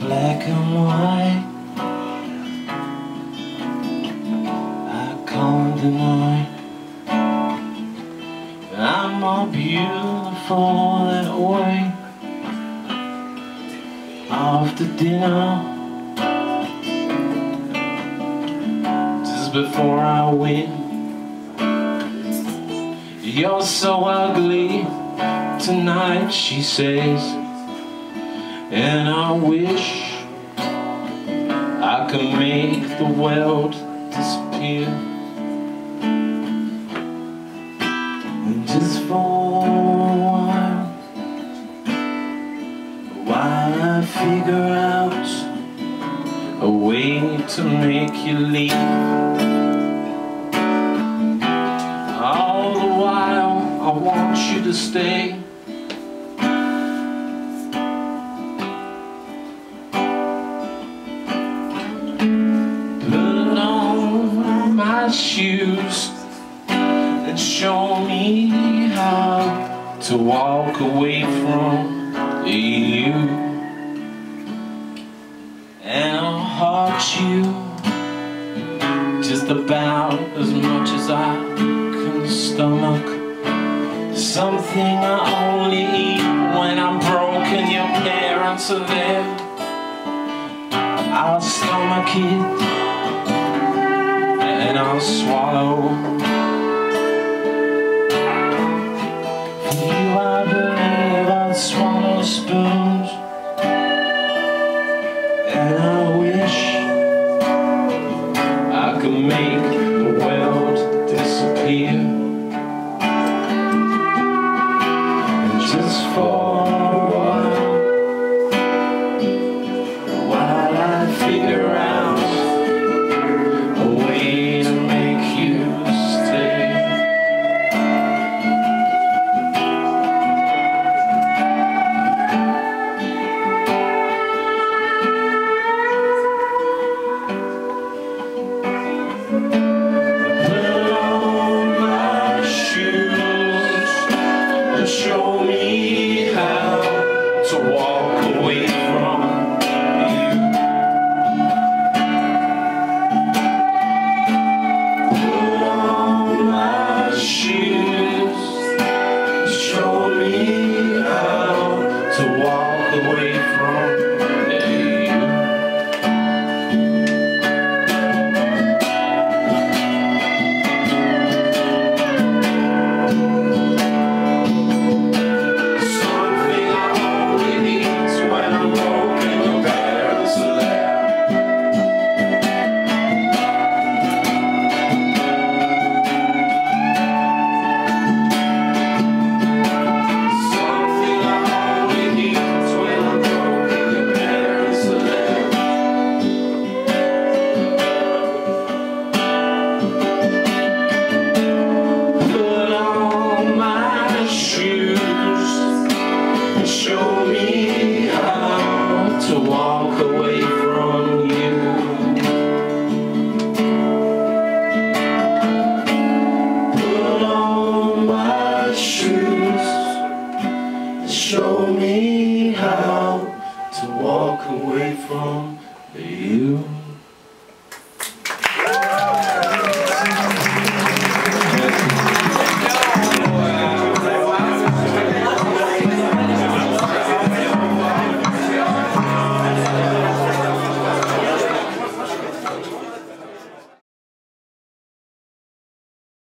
black and white, I can't deny I'm more beautiful that way. After dinner, just before I win, you're so ugly tonight, she says, and I wish I could make the world disappear. And just for a while I figure out a way to make you leave. All the while I want you to stay. Put on my shoes and show me how to walk away from you, and I'll hurt you just about as much as I can stomach. Something I only eat when I'm broken. Your parents are there, I'll stomach it and I'll swallow. For you I believe I'll swallow spoons, and I wish I could make the world disappear. And just for a while I figure out a way to make you stay. Show me how to walk away from you. Put on my shoes. Show me how to walk away from you.